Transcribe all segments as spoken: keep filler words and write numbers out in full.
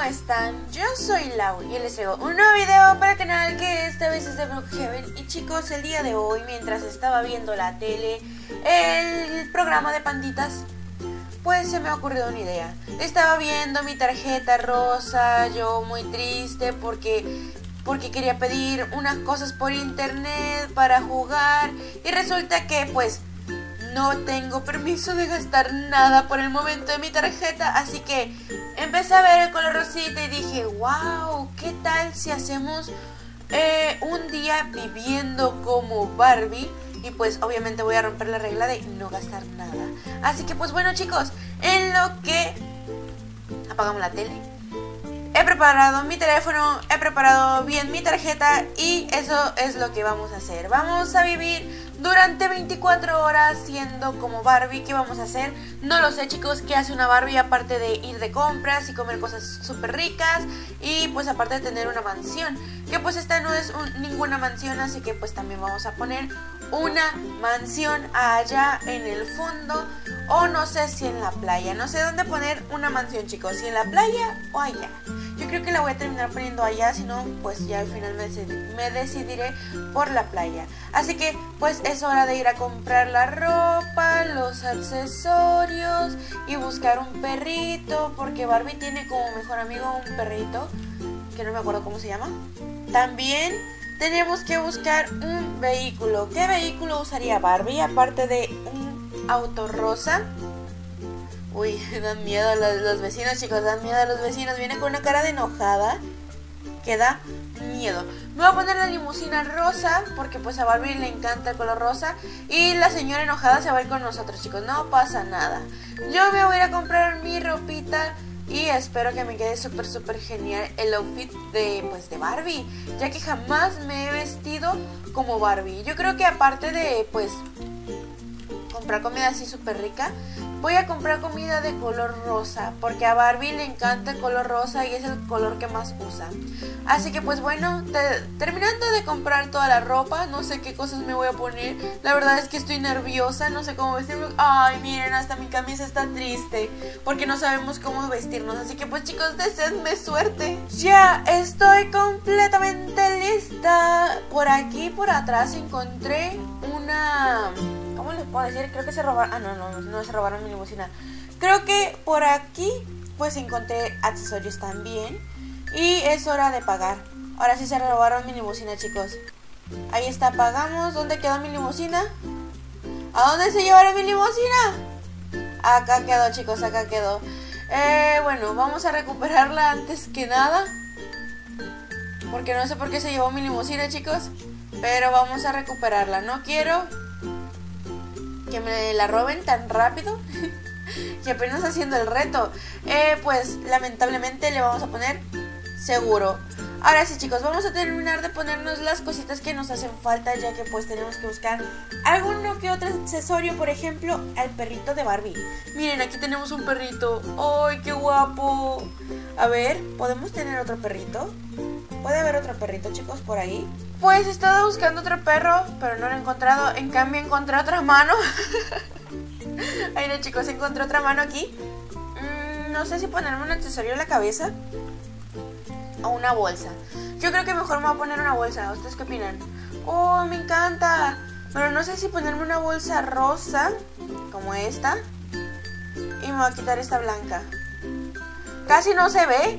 están? Yo soy Lau y les traigo un nuevo video para el canal, que esta vez es de Brookhaven. Y chicos, el día de hoy, mientras estaba viendo la tele, el programa de panditas, pues se me ha ocurrido una idea. Estaba viendo mi tarjeta rosa, yo muy triste porque, porque quería pedir unas cosas por internet para jugar. Y resulta que pues no tengo permiso de gastar nada por el momento de mi tarjeta. Así que empecé a ver el color rosita y dije, wow, ¿qué tal si hacemos eh, un día viviendo como Barbie? Y pues obviamente voy a romper la regla de no gastar nada. Así que pues bueno, chicos, en lo que apagamos la tele, he preparado mi teléfono, he preparado bien mi tarjeta y eso es lo que vamos a hacer. Vamos a vivir durante veinticuatro horas siendo como Barbie. ¿Qué vamos a hacer? No lo sé, chicos. ¿Qué hace una Barbie aparte de ir de compras y comer cosas súper ricas? Y pues aparte de tener una mansión, que pues esta no es un, ninguna mansión, así que pues también vamos a poner una mansión allá en el fondo, o no sé si en la playa. No sé dónde poner una mansión, chicos, si en la playa o allá. Yo creo que la voy a terminar poniendo allá, si no pues ya al final me, decid me decidiré por la playa. Así que pues es hora de ir a comprar la ropa, los accesorios y buscar un perrito, porque Barbie tiene como mejor amigo un perrito que no me acuerdo cómo se llama. También tenemos que buscar un vehículo. ¿Qué vehículo usaría Barbie aparte de un auto rosa? Uy, dan miedo a los, los vecinos, chicos, dan miedo a los vecinos. Viene con una cara de enojada que da miedo. Me voy a poner la limusina rosa porque pues a Barbie le encanta el color rosa. Y la señora enojada se va a ir con nosotros, chicos, no pasa nada. Yo me voy a ir a comprar mi ropita y espero que me quede súper súper genial el outfit de, pues, de Barbie, ya que jamás me he vestido como Barbie. Yo creo que aparte de pues comprar comida así súper rica, voy a comprar comida de color rosa, porque a Barbie le encanta el color rosa y es el color que más usa. Así que pues bueno, te, terminando de comprar toda la ropa, no sé qué cosas me voy a poner. La verdad es que estoy nerviosa, no sé cómo vestirme. Ay, miren, hasta mi camisa está triste porque no sabemos cómo vestirnos. Así que pues chicos, deseenme suerte. Ya estoy completamente lista. Por aquí, por atrás, encontré una... ¿Cómo les puedo decir? Creo que se robaron... Ah, no, no, no se robaron mi limusina. Creo que por aquí pues encontré accesorios también. Y es hora de pagar. Ahora sí se robaron mi limusina, chicos. Ahí está, pagamos. ¿Dónde quedó mi limusina? ¿A dónde se llevaron mi limusina? Acá quedó, chicos, acá quedó. Eh, bueno, vamos a recuperarla antes que nada, porque no sé por qué se llevó mi limusina, chicos. Pero vamos a recuperarla. No quiero que me la roben tan rápido y apenas haciendo el reto. eh, Pues lamentablemente le vamos a poner seguro. Ahora sí, chicos, vamos a terminar de ponernos las cositas que nos hacen falta, ya que pues tenemos que buscar alguno que otro accesorio. Por ejemplo, al perrito de Barbie. Miren, aquí tenemos un perrito. ¡Ay, qué guapo! A ver, ¿podemos tener otro perrito? ¿Puede haber otro perrito, chicos, por ahí? Pues he estado buscando otro perro, pero no lo he encontrado. En cambio encontré otra mano. Ay, no, chicos, encontré otra mano aquí. mm, No sé si ponerme un accesorio en la cabeza o una bolsa. Yo creo que mejor me voy a poner una bolsa. ¿Ustedes qué opinan? ¡Oh, me encanta! Pero no sé si ponerme una bolsa rosa como esta y me voy a quitar esta blanca. Casi no se ve,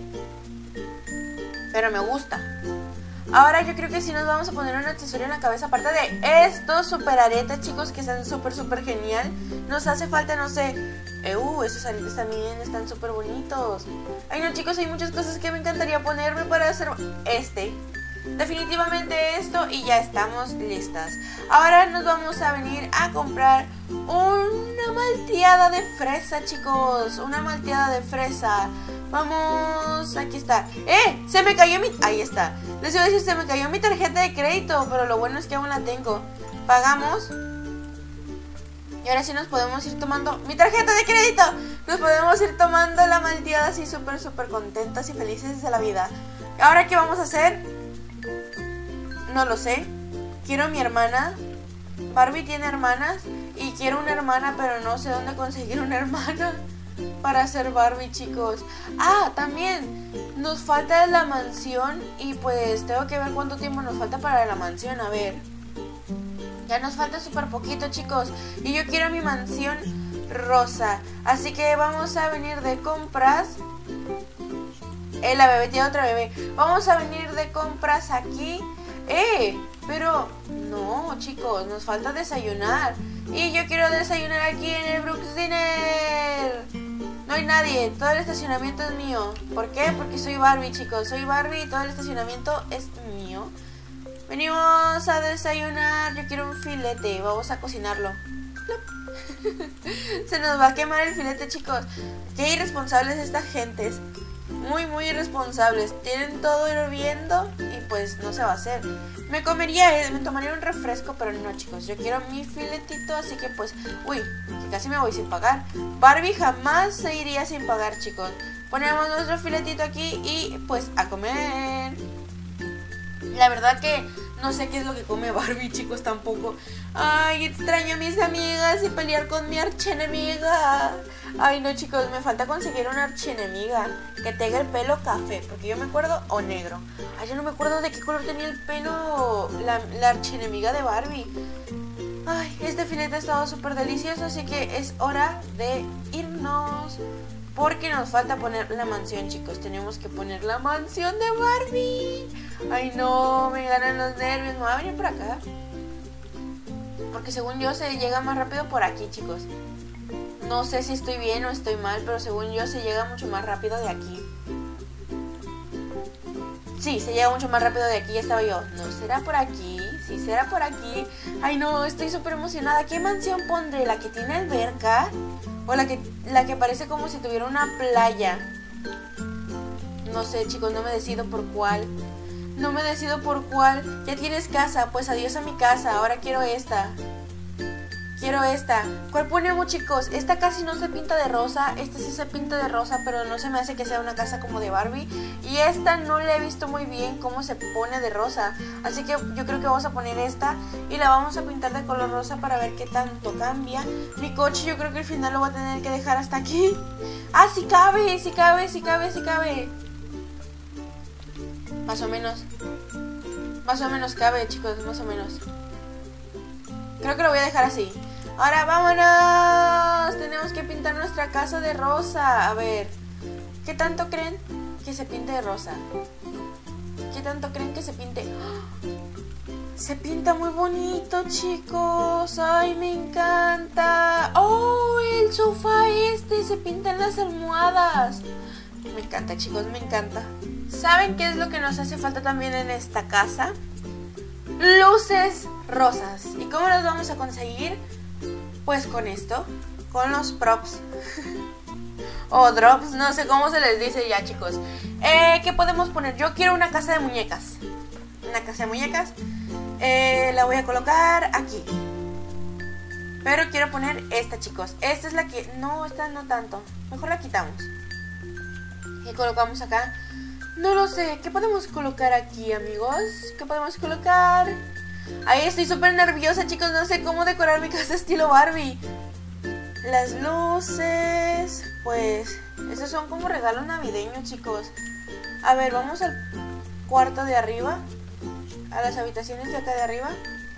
pero me gusta. Ahora yo creo que sí nos vamos a poner un accesorio en la cabeza. Aparte de estos super aretes, chicos, que están súper súper genial. Nos hace falta, no sé, eh, uh, esos aretes también están súper bonitos. Ay no, chicos, hay muchas cosas que me encantaría ponerme para hacer este. Definitivamente esto, y ya estamos listas. Ahora nos vamos a venir a comprar una malteada de fresa, chicos. Una malteada de fresa. Vamos, aquí está. ¡Eh! Se me cayó mi... Ahí está. Les iba a decir, se me cayó mi tarjeta de crédito, pero lo bueno es que aún la tengo. Pagamos. Y ahora sí nos podemos ir tomando mi tarjeta de crédito. Nos podemos ir tomando la malteada así súper súper contentas y felices de la vida. ¿Ahora qué vamos a hacer? No lo sé. Quiero a mi hermana. Barbie tiene hermanas y quiero una hermana, pero no sé dónde conseguir una hermana. para hacer Barbie, chicos. Ah, también nos falta la mansión y pues tengo que ver cuánto tiempo nos falta para la mansión. A ver, ya nos falta súper poquito, chicos, y yo quiero mi mansión rosa, así que vamos a venir de compras. Eh, la bebé tiene otra bebé. Vamos a venir de compras aquí. Eh, pero no, chicos, nos falta desayunar. Y yo quiero desayunar aquí en el Brooks Diner. No hay nadie, todo el estacionamiento es mío. ¿Por qué? Porque soy Barbie, chicos. Soy Barbie y todo el estacionamiento es mío. Venimos a desayunar. Yo quiero un filete, vamos a cocinarlo. Se nos va a quemar el filete, chicos. Qué irresponsables estas gentes. Muy, muy irresponsables. Tienen todo hirviendo y pues no se va a hacer. Me comería, me tomaría un refresco, pero no, chicos. Yo quiero mi filetito, así que pues... Uy, que casi me voy sin pagar. Barbie jamás se iría sin pagar, chicos. Ponemos nuestro filetito aquí y pues a comer. La verdad que no sé qué es lo que come Barbie, chicos, tampoco. Ay, extraño a mis amigas y pelear con mi archienemiga. Ay, no, chicos, me falta conseguir una archienemiga que tenga el pelo café, porque yo me acuerdo, o negro. Ay, yo no me acuerdo de qué color tenía el pelo la, la archienemiga de Barbie. Ay, este filete ha estado súper delicioso, así que es hora de irnos. Porque nos falta poner la mansión, chicos. Tenemos que poner la mansión de Barbie. Ay, no, me ganan los nervios. Me voy a venir por acá. Porque según yo se llega más rápido por aquí, chicos. No sé si estoy bien o estoy mal, pero según yo se llega mucho más rápido de aquí. Sí, se llega mucho más rápido de aquí, ya estaba yo. ¿No será por aquí? Sí, será por aquí. Ay, no, estoy súper emocionada. ¿Qué mansión pondré? ¿La que tiene alberca? ¿O la que, la que parece como si tuviera una playa? No sé, chicos, no me decido por cuál. No me decido por cuál. Ya tienes casa, pues adiós a mi casa. Ahora quiero esta. Quiero esta. ¿Cuál ponemos, chicos? Esta casi no se pinta de rosa. Esta sí se pinta de rosa, pero no se me hace que sea una casa como de Barbie. Y esta no le he visto muy bien cómo se pone de rosa. Así que yo creo que vamos a poner esta y la vamos a pintar de color rosa para ver qué tanto cambia. Mi coche yo creo que al final lo voy a tener que dejar hasta aquí. Ah, sí cabe, sí cabe, sí cabe, sí cabe. Más o menos. Más o menos cabe, chicos, más o menos. Creo que lo voy a dejar así. Ahora vámonos. Tenemos que pintar nuestra casa de rosa. A ver, ¿qué tanto creen que se pinte de rosa? ¿Qué tanto creen que se pinte? ¡Oh! Se pinta muy bonito, chicos. Ay, me encanta. Oh, el sofá este. Se pintan las almohadas. Me encanta, chicos, me encanta. ¿Saben qué es lo que nos hace falta también en esta casa? Luces rosas. ¿Y cómo las vamos a conseguir? Pues con esto, con los props o drops, no sé cómo se les dice ya, chicos. eh, ¿Qué podemos poner? Yo quiero una casa de muñecas. Una casa de muñecas. eh, La voy a colocar aquí. Pero quiero poner esta, chicos. Esta es la que... No, esta no tanto. Mejor la quitamos. Y colocamos acá. No lo sé, ¿qué podemos colocar aquí, amigos? ¿Qué podemos colocar? Ay, estoy súper nerviosa, chicos. No sé cómo decorar mi casa estilo Barbie. Las luces... Pues... Esos son como regalos navideños, chicos. A ver, vamos al cuarto de arriba. A las habitaciones de acá de arriba.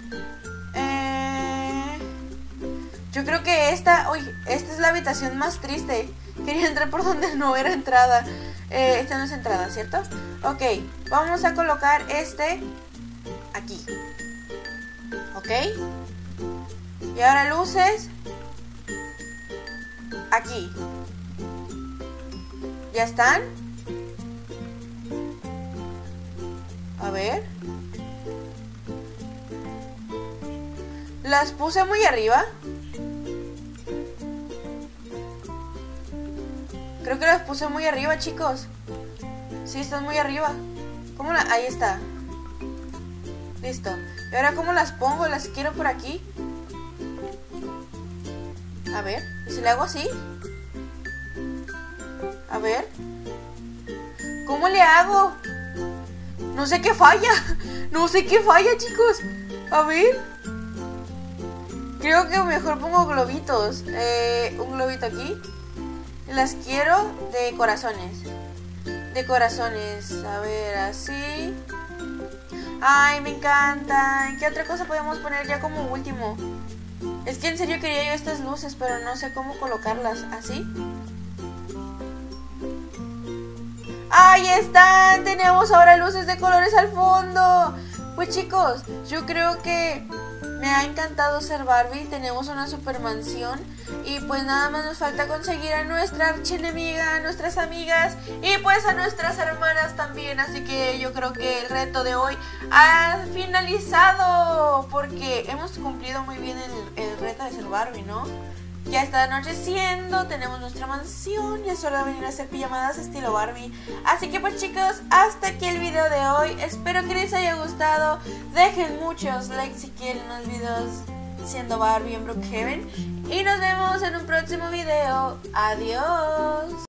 Eh... Yo creo que esta... Uy, esta es la habitación más triste. Quería entrar por donde no era entrada. Eh, esta no es entrada, ¿cierto? Ok, vamos a colocar este aquí. Ok. Y ahora luces aquí. ¿Ya están? A ver. Las puse muy arriba. Creo que las puse muy arriba, chicos. Sí, están muy arriba. ¿Cómo la...? Ahí está. Listo. ¿Y ahora cómo las pongo? ¿Las quiero por aquí? A ver. ¿Y si le hago así? A ver. ¿Cómo le hago? No sé qué falla. No sé qué falla, chicos. A ver. Creo que mejor pongo globitos. Eh, un globito aquí. Las quiero de corazones. De corazones. A ver, así. Ay, me encanta. ¿Qué otra cosa podemos poner ya como último? Es que en serio quería yo estas luces, pero no sé cómo colocarlas. ¿Así? ¡Ahí están! Tenemos ahora luces de colores al fondo. Pues chicos, yo creo que me ha encantado ser Barbie. Tenemos una super mansión. Y pues nada más nos falta conseguir a nuestra archienemiga, a nuestras amigas y pues a nuestras hermanas también. Así que yo creo que el reto de hoy ha finalizado, porque hemos cumplido muy bien el, el reto de ser Barbie, ¿no? Ya está anocheciendo, tenemos nuestra mansión y es hora de venir a hacer pijamadas estilo Barbie. Así que pues chicos, hasta aquí el video de hoy. Espero que les haya gustado. Dejen muchos likes si quieren los videos siendo Barbie en Brookhaven. Y nos vemos en un próximo video. Adiós.